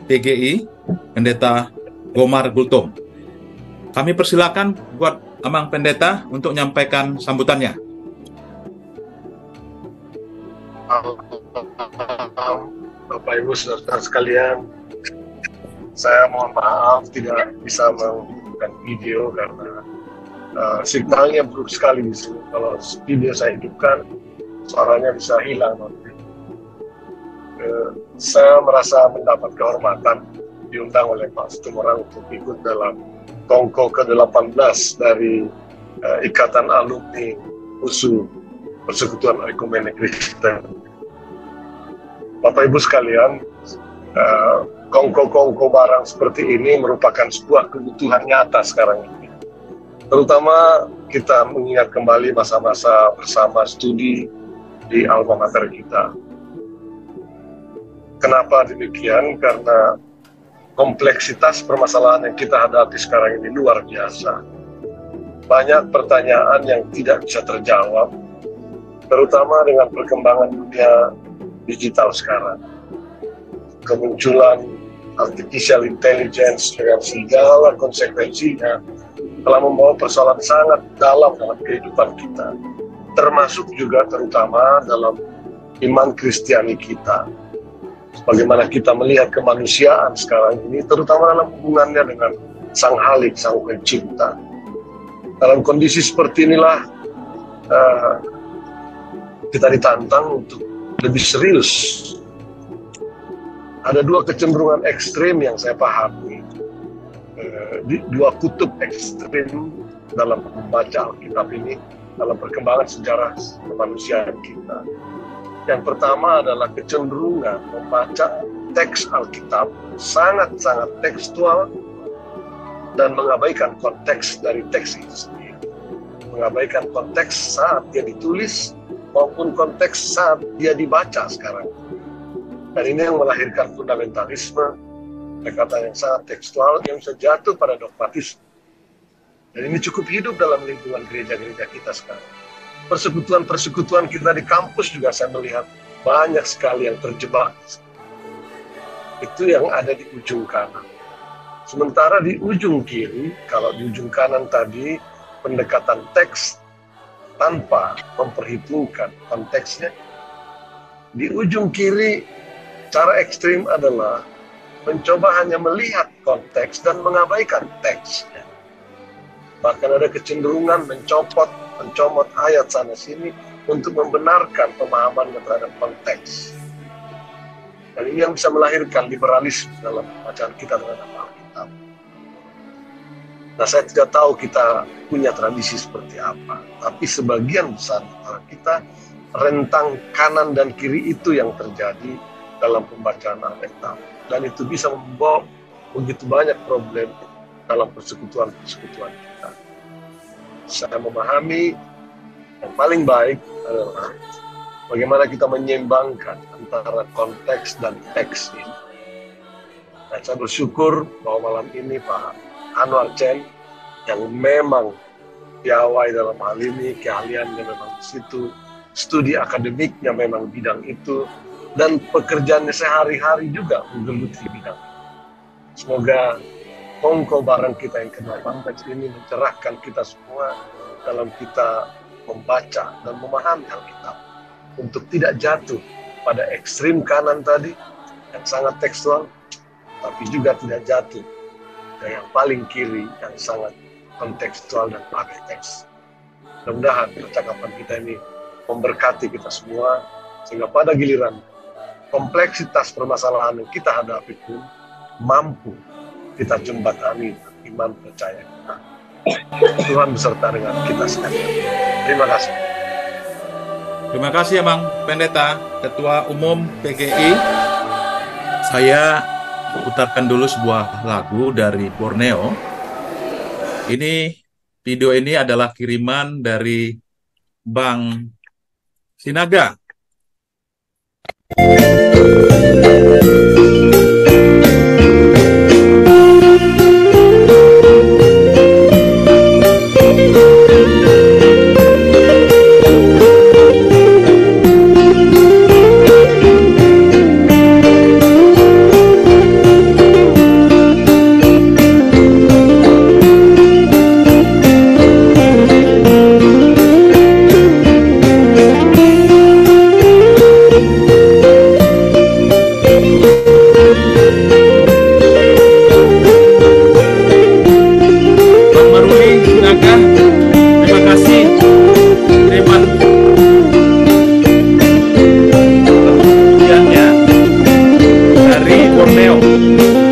PGI, Pendeta Gomar Gultom. Kami persilakan buat Amang Pendeta untuk menyampaikan sambutannya. Bapak Ibu saudara sekalian, saya mohon maaf tidak bisa menghidupkan video karena signalnya buruk sekali di sini. Kalau video saya hidupkan, suaranya bisa hilang nanti. Saya merasa mendapat kehormatan diundang oleh Pak Situmorang untuk ikut dalam Kongko ke-18 dari Ikatan Alumni USU Persekutuan Ekumenik Kristen. Bapak Ibu sekalian, kongko-kongko barang seperti ini merupakan sebuah kebutuhan nyata sekarang ini. Terutama kita mengingat kembali masa-masa bersama studi di alma mater kita. Kenapa demikian? Karena kompleksitas permasalahan yang kita hadapi sekarang ini luar biasa. Banyak pertanyaan yang tidak bisa terjawab, terutama dengan perkembangan dunia digital sekarang. Kemunculan artificial intelligence dengan segala konsekuensinya telah membawa persoalan sangat dalam kehidupan kita, termasuk juga terutama dalam iman Kristiani kita. Bagaimana kita melihat kemanusiaan sekarang ini, terutama dalam hubungannya dengan Sang Halik, Sang Pencipta. Dalam kondisi seperti inilah kita ditantang untuk lebih serius. Ada dua kecenderungan ekstrim yang saya pahami, dua kutub ekstrim dalam membaca Alkitab ini, dalam perkembangan sejarah kemanusiaan kita. Yang pertama adalah kecenderungan membaca teks Alkitab sangat-sangat tekstual dan mengabaikan konteks dari teks itu sendiri. Mengabaikan konteks saat dia ditulis maupun konteks saat dia dibaca sekarang. Dan ini yang melahirkan fundamentalisme, pendekatan yang sangat tekstual yang bisa jatuh pada dogmatisme. Dan ini cukup hidup dalam lingkungan gereja-gereja kita sekarang. Persekutuan-persekutuan kita di kampus juga saya melihat banyak sekali yang terjebak. Itu yang ada di ujung kanan. Sementara di ujung kiri, kalau di ujung kanan tadi pendekatan teks tanpa memperhitungkan konteksnya, di ujung kiri cara ekstrim adalah mencoba hanya melihat konteks dan mengabaikan teksnya. Bahkan ada kecenderungan mencomot ayat sana-sini untuk membenarkan pemahaman terhadap konteks. Dan ini yang bisa melahirkan liberalisme dalam bacaan kita terhadap Alkitab. Nah, saya tidak tahu kita punya tradisi seperti apa, tapi sebagian besar kita rentang kanan dan kiri itu yang terjadi dalam pembacaan Alkitab. Dan itu bisa membawa begitu banyak problem dalam persekutuan-persekutuan kita. Saya memahami yang paling baik adalah bagaimana kita menyeimbangkan antara konteks dan teks ini. Nah, saya bersyukur bahwa malam ini Pak Anwar Chen yang memang piawai dalam hal ini, keahliannya memang di situ, studi akademiknya memang bidang itu, dan pekerjaannya sehari-hari juga menggeluti bidang itu. Semoga kongko barang kita yang ke-18 ini mencerahkan kita semua dalam kita membaca dan memahami Alkitab, untuk tidak jatuh pada ekstrim kanan tadi yang sangat tekstual, tapi juga tidak jatuh ke yang paling kiri yang sangat kontekstual dan pakai teks. Mudah-mudahan percakapan kita ini memberkati kita semua, sehingga pada giliran kompleksitas permasalahan yang kita hadapi pun mampu kita jembatani iman percaya kita. Tuhan beserta dengan kita sekalian. Terima kasih. Terima kasih Amang Pendeta, Ketua Umum PGI. Saya putarkan dulu sebuah lagu dari Borneo. Video ini adalah kiriman dari Bang Sinaga. Tuhan.